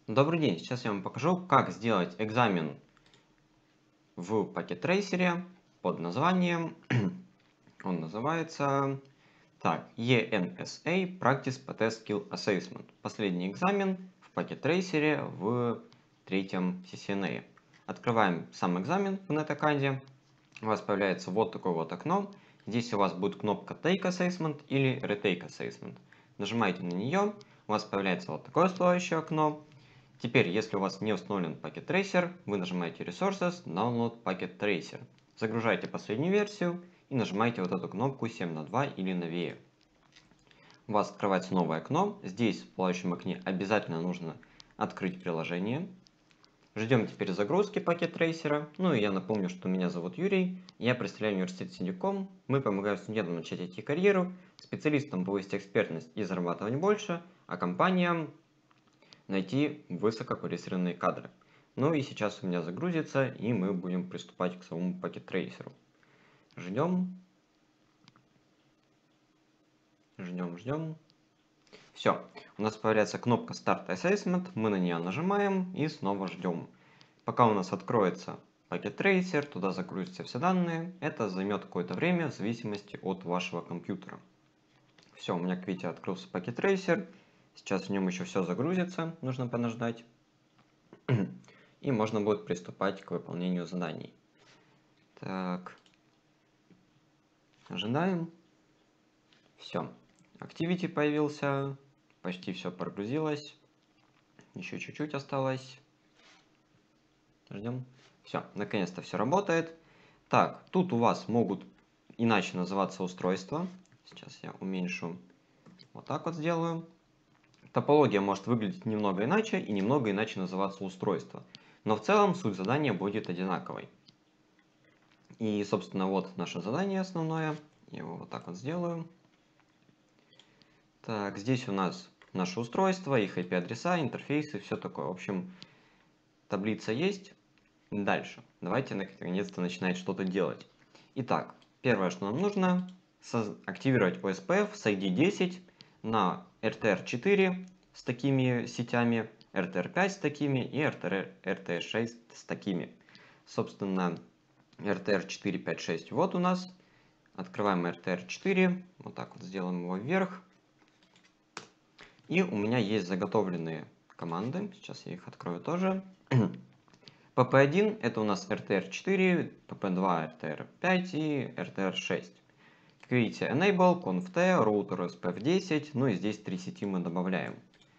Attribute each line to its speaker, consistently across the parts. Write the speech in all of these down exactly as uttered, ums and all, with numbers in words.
Speaker 1: Добрый день, сейчас я вам покажу, как сделать экзамен в Packet Tracer под названием, он называется так, и эн эс эй Practice Test Skill Assessment. Последний экзамен в Packet Tracer в третьем си си эн эй. Открываем сам экзамен в NetAcademy. У вас появляется вот такое вот окно. Здесь у вас будет кнопка Take Assessment или Retake Assessment. Нажимаете на нее, у вас появляется вот такое всплывающее окно. Теперь, если у вас не установлен Packet Tracer, вы нажимаете Resources, Download Packet Tracer. Загружаете последнюю версию и нажимаете вот эту кнопку семь на два или новее. У вас открывается новое окно. Здесь в всплывающем окне обязательно нужно открыть приложение. Ждем теперь загрузки Packet Tracer. Ну и я напомню, что меня зовут Юрий. Я представляю университет Синдиком. Мы помогаем студентам начать ай ти-карьеру, специалистам повысить экспертность и зарабатывать больше, а компаниям найти высококвалифицированные кадры. Ну и сейчас у меня загрузится, и мы будем приступать к самому Packet Tracer. Ждем. Ждем, ждем. Все, у нас появляется кнопка Start Assessment, мы на нее нажимаем и снова ждем. Пока у нас откроется Packet Tracer, туда загрузятся все данные, это займет какое-то время в зависимости от вашего компьютера. Все, у меня, как видите, открылся Packet Tracer, сейчас в нем еще все загрузится, нужно подождать. И можно будет приступать к выполнению заданий. Так, ожидаем. Все, Activity появился, почти все прогрузилось, еще чуть-чуть осталось. Ждем. Все, наконец-то все работает. Так, тут у вас могут иначе называться устройства. Сейчас я уменьшу, вот так вот сделаю. Топология может выглядеть немного иначе и немного иначе называться устройство. Но в целом суть задания будет одинаковой. И, собственно, вот наше задание основное. Я его вот так вот сделаю. Так, здесь у нас наше устройство, их ай пи-адреса, интерфейсы, все такое. В общем, таблица есть. Дальше. Давайте наконец-то начинать что-то делать. Итак, первое, что нам нужно, активировать о эс пи эф с ай ди десять на эр ти эр четыре с такими сетями, эр ти эр пять с такими и эр ти эр шесть с такими. Собственно, эр ти эр четыре, пять, шесть вот у нас. Открываем эр ти эр четыре, вот так вот сделаем его вверх. И у меня есть заготовленные команды, сейчас я их открою тоже. пи пи один это у нас эр ти эр четыре, пи пи два эр ти эр пять и эр ти эр шесть. Как видите, enable, conft, router эс пи эф десять, ну и здесь три сети мы добавляем.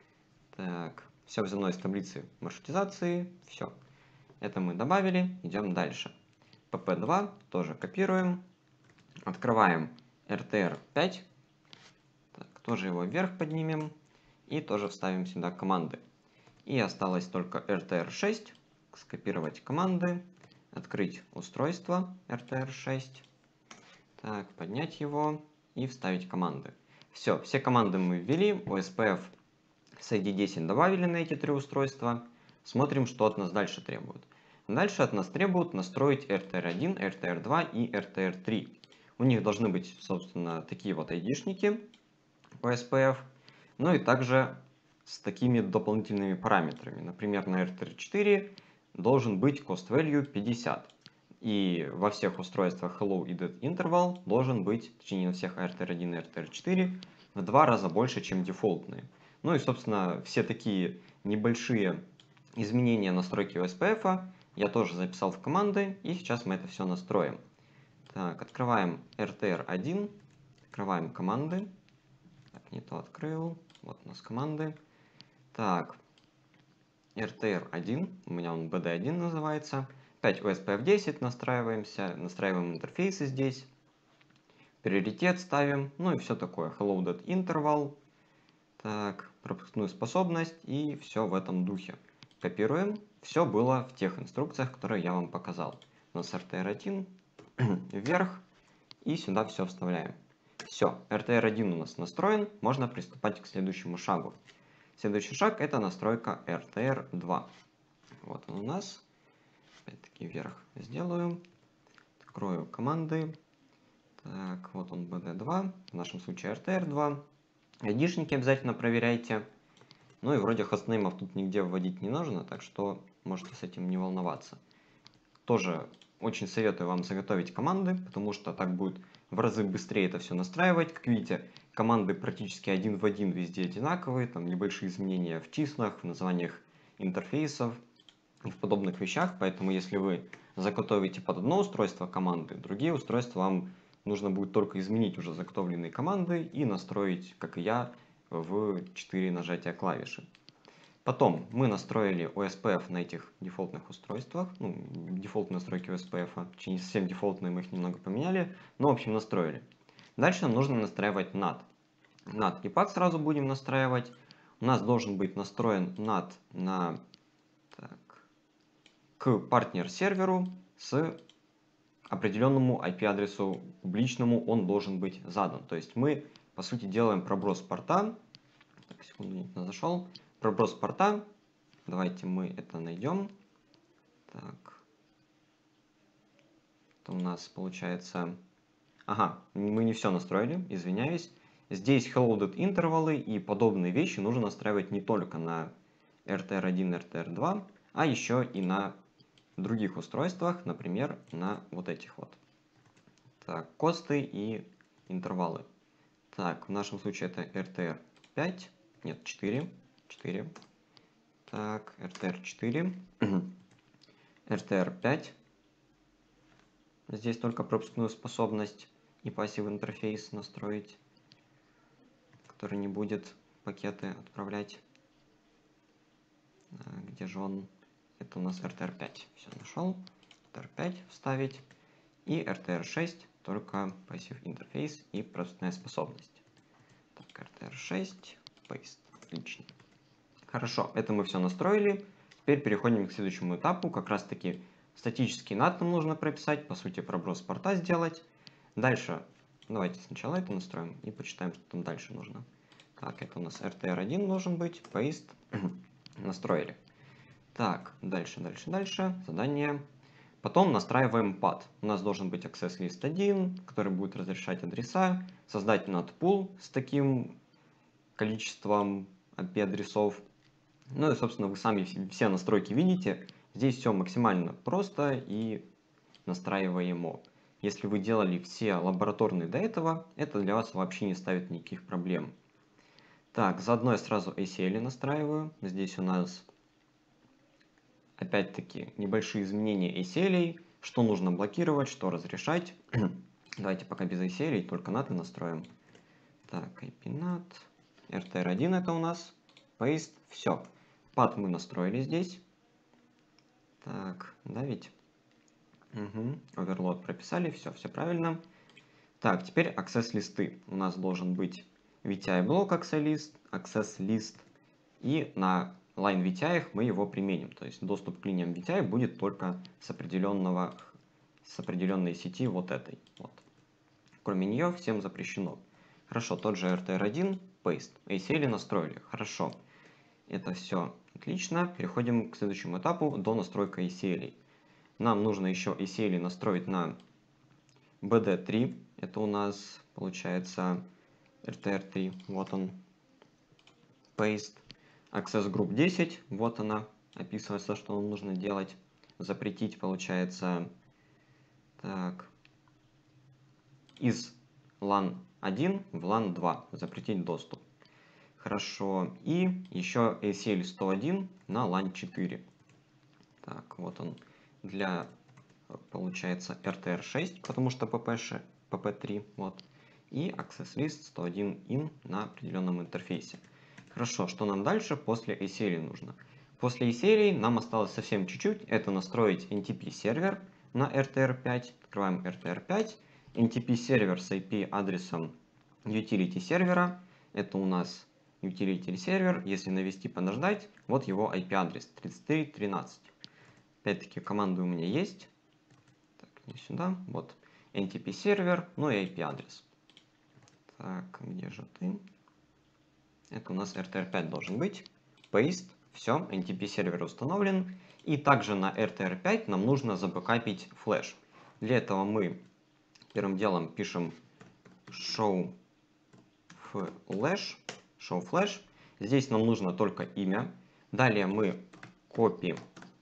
Speaker 1: Так, все взято из таблицы маршрутизации, все. Это мы добавили, идем дальше. пи пи два тоже копируем, открываем эр ти эр пять, так, тоже его вверх поднимем и тоже вставим сюда команды. И осталось только эр ти эр шесть. Скопировать команды, открыть устройство эр ти эр шесть, так, поднять его и вставить команды. Все, все команды мы ввели, о эс пи эф с ай ди десять добавили на эти три устройства. Смотрим, что от нас дальше требует. Дальше от нас требуют настроить эр ти эр один, эр ти эр два и эр ти эр три. У них должны быть, собственно, такие вот айдишники о эс пи эф, ну и также с такими дополнительными параметрами. Например, на эр ти эр четыре должен быть cost value пятьдесят. И во всех устройствах hello и dead interval должен быть, точнее не на всех эр ти эр один и эр ти эр четыре, в два раза больше, чем дефолтные. Ну и, собственно, все такие небольшие изменения настройки о эс пи эф я тоже записал в команды, и сейчас мы это все настроим. Так, открываем эр ти эр один, открываем команды. Так, не то открыл. Вот у нас команды. Так, эр ти эр один, у меня он би ди один называется. Опять о эс пи эф десять настраиваемся, настраиваем интерфейсы здесь. Приоритет ставим, ну и все такое. Hello dead interval. Так, пропускную способность и все в этом духе. Копируем. Все было в тех инструкциях, которые я вам показал. У нас эр ти эр один вверх и сюда все вставляем. Все, эр ти эр один у нас настроен, можно приступать к следующему шагу. Следующий шаг это настройка эр ти эр два. Вот он у нас. Опять-таки вверх сделаю. Открою команды. Так, вот он би ди два. В нашем случае эр ти эр два. Айдишники обязательно проверяйте. Ну и вроде хостнеймов тут нигде вводить не нужно, так что можете с этим не волноваться. Тоже очень советую вам заготовить команды, потому что так будет в разы быстрее это все настраивать. Как видите, команды практически один в один везде одинаковые, там небольшие изменения в числах, в названиях интерфейсов и в подобных вещах, поэтому если вы заготовите под одно устройство команды, другие устройства вам нужно будет только изменить уже заготовленные команды и настроить, как и я, в четыре нажатия клавиши. Потом мы настроили о эс пи эф на этих дефолтных устройствах, ну, дефолтные настройки о эс пи эф, точнее не совсем дефолтные, мы их немного поменяли, но в общем настроили. Дальше нам нужно настраивать нат. нат debug сразу будем настраивать. У нас должен быть настроен нат на, так, к партнер-серверу с определенному ай пи-адресу публичному он должен быть задан. То есть мы, по сути, делаем проброс порта. Так, секунду, не зашел. Проброс порта. Давайте мы это найдем. Так. Это у нас получается... Ага, мы не все настроили, извиняюсь. Здесь hellloaded интервалы и подобные вещи нужно настраивать не только на эр ти эр один, эр ти эр два, а еще и на других устройствах, например, на вот этих вот. Так, косты и интервалы. Так, в нашем случае это эр ти эр пять, нет, четыре, четыре. Так, эр ти эр четыре, эр ти эр пять. Здесь только пропускную способность и пассив интерфейс настроить, который не будет пакеты отправлять. Где же он? Это у нас эр ти эр пять. Все, нашел. эр ти эр пять вставить. И эр ти эр шесть, только пассив интерфейс и пропускная способность. Так, эр ти эр шесть, paste. Отлично. Хорошо, это мы все настроили. Теперь переходим к следующему этапу. Как раз таки статический нат нам нужно прописать, по сути проброс порта сделать. Дальше, давайте сначала это настроим и почитаем, что там дальше нужно. Так, это у нас эр ти эр один должен быть, paste. Настроили. Так, дальше, дальше, дальше. Задание. Потом настраиваем пад. У нас должен быть access list один, который будет разрешать адреса. Создать nat-pool с таким количеством ай пи-адресов. Ну и, собственно, вы сами все настройки видите. Здесь все максимально просто и настраиваемо. Если вы делали все лабораторные до этого, это для вас вообще не ставит никаких проблем. Так, заодно я сразу эй си эл настраиваю. Здесь у нас опять-таки небольшие изменения эй си эл, что нужно блокировать, что разрешать. Давайте пока без эй си эл, только наты настроим. Так, ай пи-нат, эр ти эр один это у нас, paste, все. Пад мы настроили здесь. Так, да ведь? Угу. Overload прописали, все, все правильно. Так, теперь access листы. У нас должен быть ви ти ай блок access list, access list, и на line ви ти ай мы его применим. То есть доступ к линиям ви ти ай будет только с определенного, с определенной сети вот этой. Вот. Кроме нее всем запрещено. Хорошо, тот же эр ти эр один, paste. эй си эл настроили. Хорошо. Это все отлично. Переходим к следующему этапу, до настройки эй си эл. Нам нужно еще эй си эл настроить на би ди три. Это у нас получается эр ти эр три. Вот он. Paste. Access Group десять. Вот она. Описывается, что нам нужно делать. Запретить, получается, так, из лан один в лан два. Запретить доступ. Хорошо. И еще эй си эл сто один на лан четыре. Так, вот он. Для, получается, эр ти эр шесть, потому что пи пи три. Вот. И Access List сто один in на определенном интерфейсе. Хорошо, что нам дальше после эй си эл нужно? После эй си эл нам осталось совсем чуть-чуть. Это настроить эн ти пи сервер на эр ти эр пять. Открываем эр ти эр пять. эн ти пи сервер с ай пи-адресом utility сервера. Это у нас utility сервер. Если навести подождать, вот его ай пи-адрес тридцать три тринадцать. Опять-таки команды у меня есть. Так, не сюда. Вот эн ти пи сервер, ну и ай пи-адрес. Так, где же ты? Это у нас эр ти эр пять должен быть. Paste. Все, эн ти пи сервер установлен. И также на эр ти эр пять нам нужно забэкапить флеш. Для этого мы первым делом пишем show flash, show flash, Здесь нам нужно только имя. Далее мы copy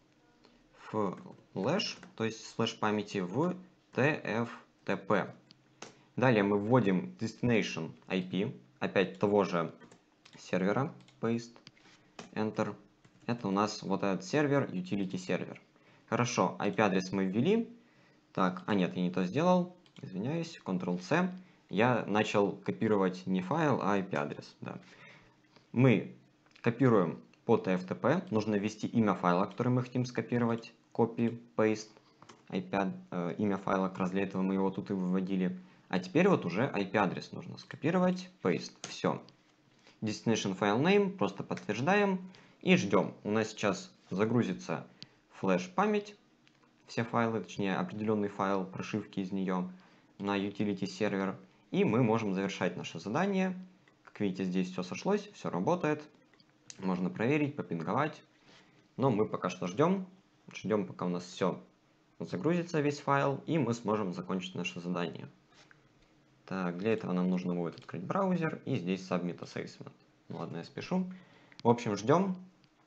Speaker 1: flash, то есть слэш памяти в tftp. Далее мы вводим destination ай пи, опять того же сервера, paste, enter. Это у нас вот этот сервер, utility сервер. Хорошо, ай пи-адрес мы ввели. Так, а нет, я не то сделал. Извиняюсь, контрол-C. Я начал копировать не файл, а ай пи-адрес. Да. Мы копируем по tftp. Нужно ввести имя файла, который мы хотим скопировать. Copy, paste, ай пи, э, имя файла, как раз для этого мы его тут и выводили. А теперь вот уже ай пи-адрес нужно скопировать, paste. Все. Destination file name, просто подтверждаем и ждем. У нас сейчас загрузится флеш-память, все файлы, точнее определенный файл, прошивки из нее на utility сервер. И мы можем завершать наше задание. Как видите, здесь все сошлось, все работает. Можно проверить, попинговать. Но мы пока что ждем. Ждем, пока у нас все загрузится, весь файл, и мы сможем закончить наше задание. Так, для этого нам нужно будет открыть браузер, и здесь Submit Assessment. Ну ладно, я спешу. В общем, ждем.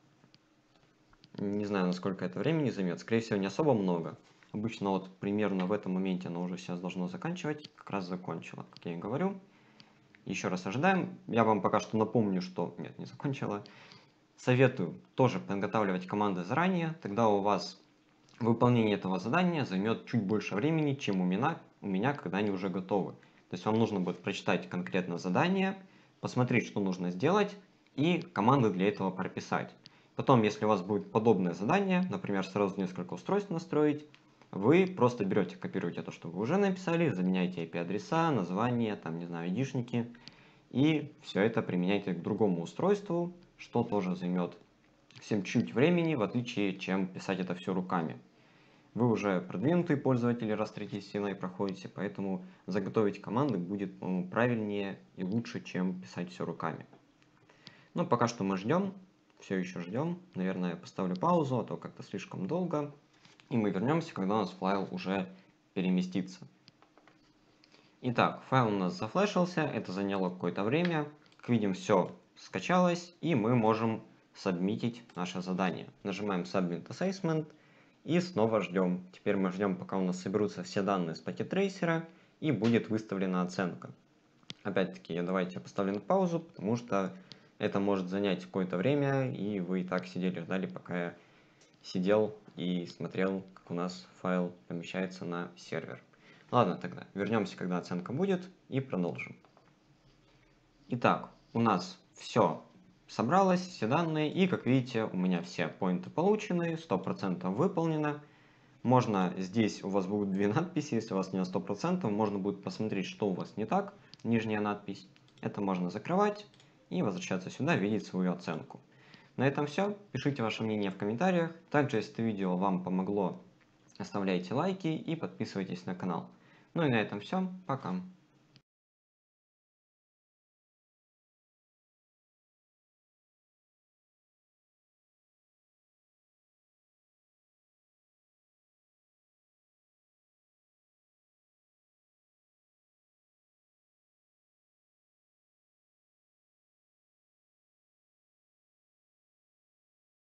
Speaker 1: Не знаю, насколько это времени займет. Скорее всего, не особо много. Обычно вот примерно в этом моменте оно уже сейчас должно заканчивать. Как раз закончило, как я и говорю. Еще раз ожидаем. Я вам пока что напомню, что... Нет, не закончила. Советую тоже подготавливать команды заранее. Тогда у вас выполнение этого задания займет чуть больше времени, чем у меня, у меня, когда они уже готовы. То есть вам нужно будет прочитать конкретно задание, посмотреть, что нужно сделать, и команды для этого прописать. Потом, если у вас будет подобное задание, например, сразу несколько устройств настроить, вы просто берете, копируете то, что вы уже написали, заменяете ай пи-адреса, названия, там, не знаю, айдишники, и все это применяете к другому устройству, что тоже займет всем чуть времени, в отличие, чем писать это все руками. Вы уже продвинутый пользователь, раз третьей стеной проходите, поэтому заготовить команды будет ну, правильнее и лучше, чем писать все руками. Но пока что мы ждем, все еще ждем. Наверное, я поставлю паузу, а то как-то слишком долго. И мы вернемся, когда у нас файл уже переместится. Итак, файл у нас зафлешился, это заняло какое-то время. Как видим, все скачалось, и мы можем сабмитить наше задание. Нажимаем Submit Assessment. И снова ждем. Теперь мы ждем, пока у нас соберутся все данные с пакет-трейсера и будет выставлена оценка. Опять-таки, я давайте поставлю на паузу, потому что это может занять какое-то время, и вы и так сидели, ждали, пока я сидел и смотрел, как у нас файл помещается на сервер. Ладно, тогда вернемся, когда оценка будет, и продолжим. Итак, у нас все собралось, все данные, и как видите, у меня все поинты получены, сто процентов выполнено. Можно, здесь у вас будут две надписи, если у вас не на сто процентов, можно будет посмотреть, что у вас не так, нижняя надпись. Это можно закрывать и возвращаться сюда, видеть свою оценку. На этом все. Пишите ваше мнение в комментариях. Также, если это видео вам помогло, оставляйте лайки и подписывайтесь на канал. Ну и на этом все. Пока.